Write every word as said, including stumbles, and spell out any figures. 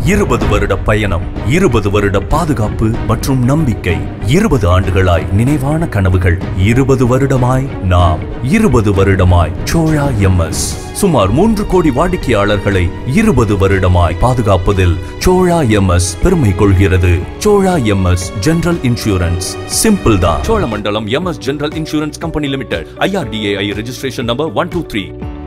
இருபது வருட பயணம், இருபது வருட பாதுகாப்பு மற்றும் நம்பிக்கை, இருபது ஆண்டுகளாய் நினைவான கனவுகள், இருபது வருடமாய் நாம், இருபது வருடமாய் சோழா எம்எஸ். சுமார் மூன்று கோடி வாடிக்கையாளர்களை இருபது வருடமாய் பாதுகாப்பதில் சோழா எம்எஸ் பெருமை கொள்கிறது. Chola MS general insurance, simple தான். Cholamandalam MS general insurance company limited, I R D A I registration number one two three.